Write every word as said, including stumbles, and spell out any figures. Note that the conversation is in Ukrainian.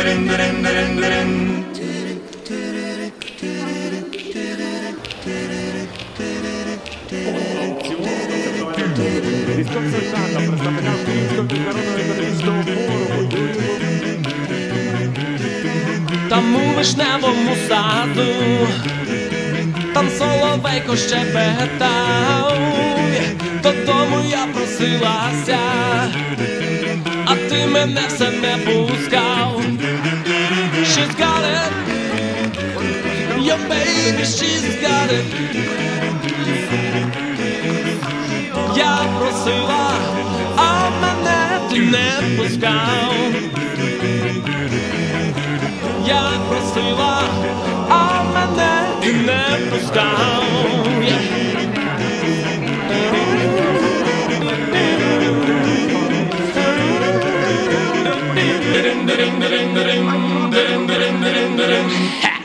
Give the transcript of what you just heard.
Там у вишневому саду, там соловейко щебетав, додому я просилася, а ти мене все не пускав. She's got it, your baby, she's got it. Я просила, а мене ти не пускав. Я просила, а мене ти не пускав. Ha!